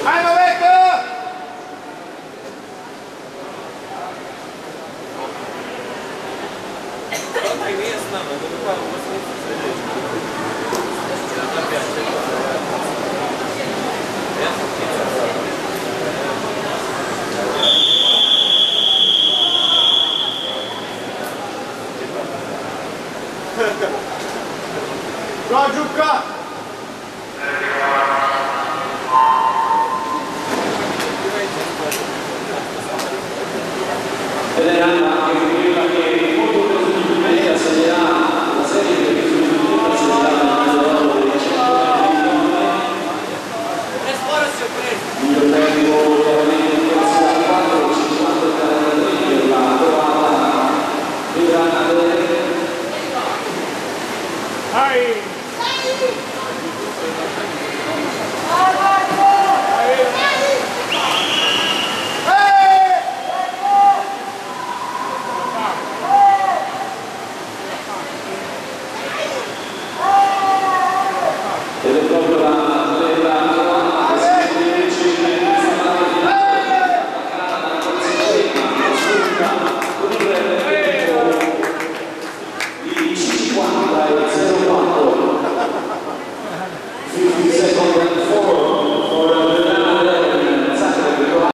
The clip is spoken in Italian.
Bravo Giucca! Ed è anche quella che molto presumibilmente assegnerà la serie di risultati assegnerà il lavoro dei 100 il tempo chiaramente in corso da 4 53 per la trovata vedrà ed è proprio la trovata che si riesce con il tempo di 50